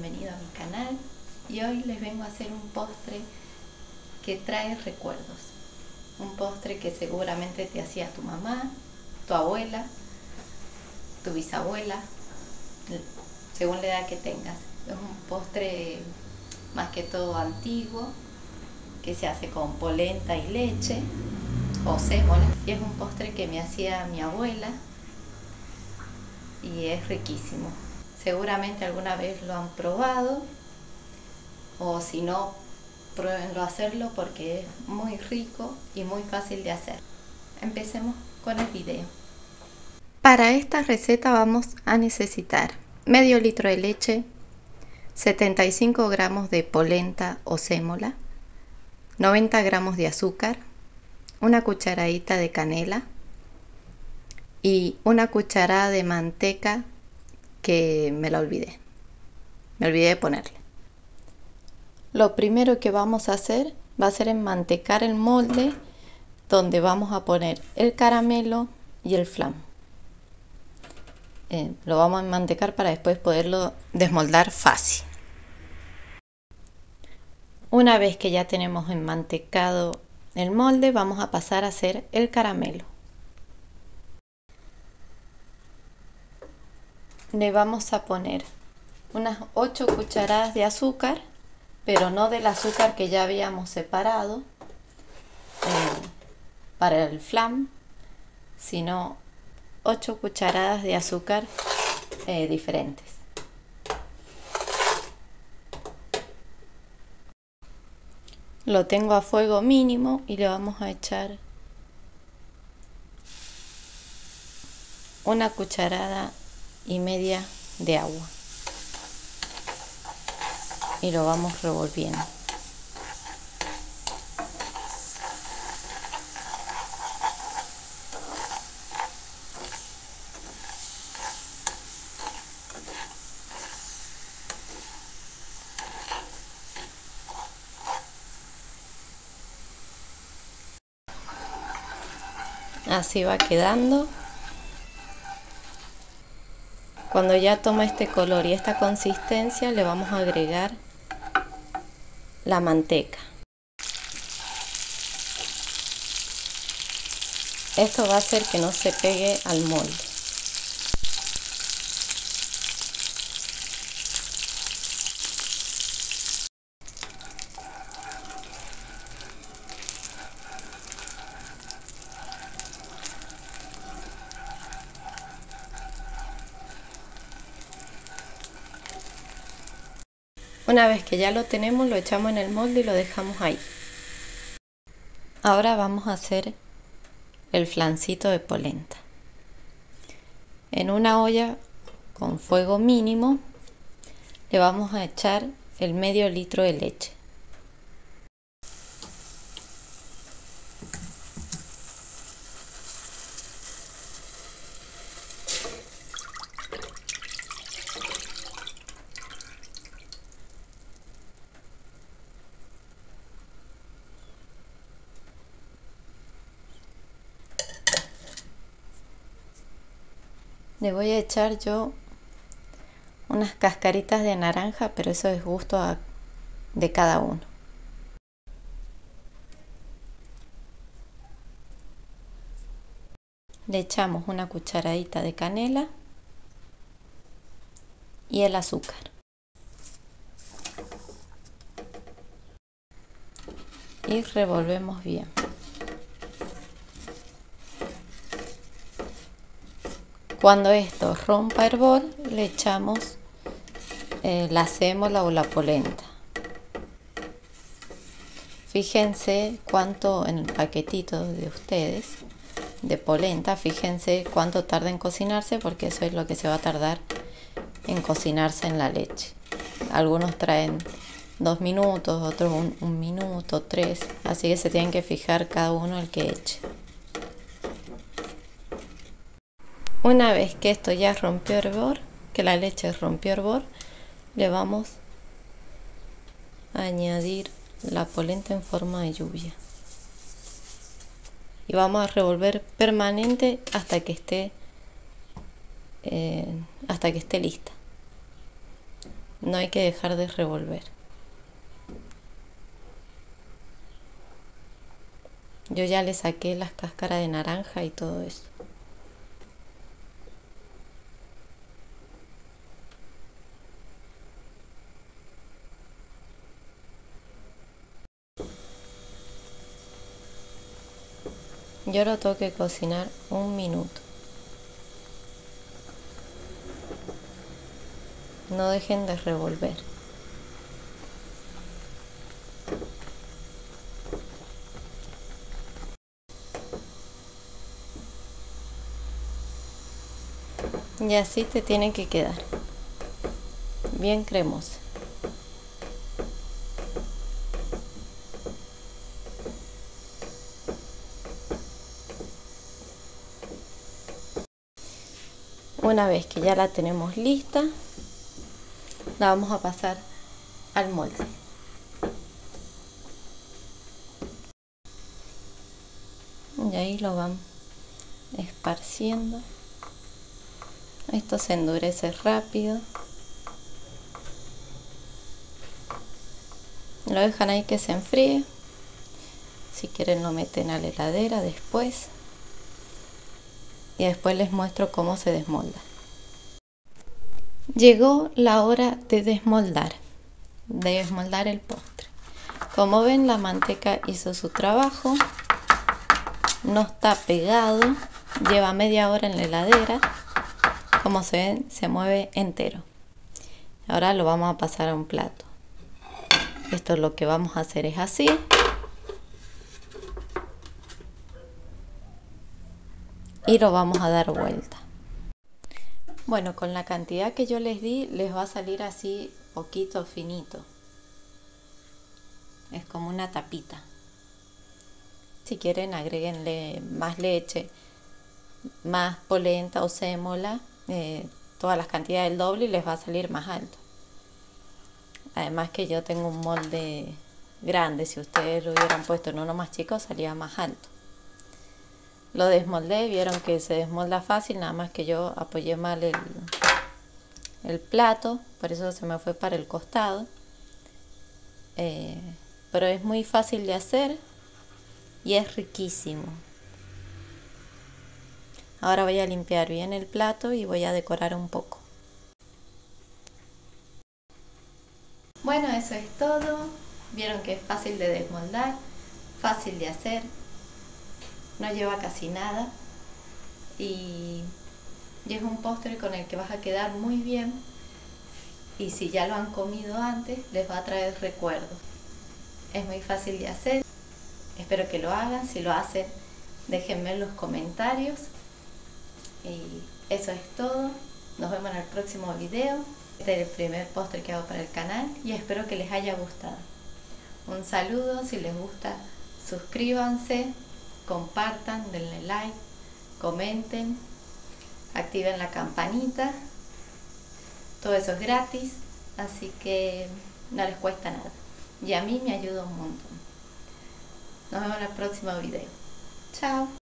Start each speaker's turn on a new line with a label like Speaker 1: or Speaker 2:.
Speaker 1: bienvenido a mi canal y hoy les vengo a hacer un postre que trae recuerdos. Un postre que seguramente te hacía tu mamá, tu abuela, tu bisabuela, según la edad que tengas. Es un postre más que todo antiguo, que se hace con polenta y leche o sémola, y es un postre que me hacía mi abuela y es riquísimo. Seguramente alguna vez lo han probado, o si no, pruébenlo a hacerlo porque es muy rico y muy fácil de hacer. Empecemos con el video. Para esta receta vamos a necesitar medio litro de leche, 75 gramos de polenta o sémola, 90 gramos de azúcar, una cucharadita de canela y una cucharada de manteca que me olvidé de ponerle. Lo primero que vamos a hacer va a ser enmantecar el molde donde vamos a poner el caramelo y el flan. Lo vamos a enmantecar para después poderlo desmoldar fácil. Una vez que ya tenemos enmantecado el molde, vamos a pasar a hacer el caramelo. Le vamos a poner unas 8 cucharadas de azúcar, pero no del azúcar que ya habíamos separado para el flan, sino 8 cucharadas de azúcar diferentes. Lo tengo a fuego mínimo y le vamos a echar una cucharada y media de agua y lo vamos revolviendo. Así va quedando. Cuando ya toma este color y esta consistencia, le vamos a agregar la manteca. Esto va a hacer que no se pegue al molde. Una vez que ya lo tenemos, lo echamos en el molde y lo dejamos ahí. Ahora vamos a hacer el flancito de polenta. En una olla con fuego mínimo le vamos a echar el medio litro de leche. Le voy a echar yo unas cascaritas de naranja, pero eso es gusto de cada uno. Le echamos una cucharadita de canela y el azúcar. Y revolvemos bien. Cuando esto rompa hervor, le echamos la sémola o la polenta. Fíjense cuánto en el paquetito de ustedes de polenta, fíjense cuánto tarda en cocinarse, porque eso es lo que se va a tardar en cocinarse en la leche. Algunos traen 2 minutos, otros 1 minuto, 3, así que se tienen que fijar cada uno el que eche. Una vez que esto ya rompió hervor, que la leche rompió hervor, le vamos a añadir la polenta en forma de lluvia. Y vamos a revolver permanente hasta que esté lista. No hay que dejar de revolver. Yo ya le saqué las cáscaras de naranja y todo eso. Yo lo tengo que cocinar 1 minuto. No dejen de revolver. Y así te tiene que quedar. Bien cremoso. Una vez que ya la tenemos lista, la vamos a pasar al molde. Y ahí lo van esparciendo. Esto se endurece rápido. Lo dejan ahí que se enfríe. Si quieren lo meten a la heladera después. Y después les muestro cómo se desmolda. Llegó la hora de desmoldar el postre. Como ven, la manteca hizo su trabajo. No está pegado. Lleva media hora en la heladera. Como se ven, se mueve entero. Ahora lo vamos a pasar a un plato. Esto es lo que vamos a hacer, es así. Y lo vamos a dar vuelta. Bueno, con la cantidad que yo les di, les va a salir así poquito finito. Es como una tapita. Si quieren, agréguenle más leche, más polenta o sémola, todas las cantidades del doble y les va a salir más alto. Además que yo tengo un molde grande, si ustedes lo hubieran puesto en uno más chico salía más alto. Lo desmoldé, vieron que se desmolda fácil, nada más que yo apoyé mal el plato, por eso se me fue para el costado. Pero es muy fácil de hacer y es riquísimo. Ahora voy a limpiar bien el plato y voy a decorar un poco. Bueno, eso es todo. Vieron que es fácil de desmoldar, fácil de hacer, no lleva casi nada y es un postre con el que vas a quedar muy bien, y si ya lo han comido antes les va a traer recuerdos. Es muy fácil de hacer, espero que lo hagan. Si lo hacen, déjenme en los comentarios. Y eso es todo. Nos vemos en el próximo video. Este es el primer postre que hago para el canal y espero que les haya gustado. Un saludo, si les gusta suscríbanse, compartan, denle like, comenten, activen la campanita. Todo eso es gratis, así que no les cuesta nada. Y a mí me ayuda un montón. Nos vemos en el próximo video. Chao.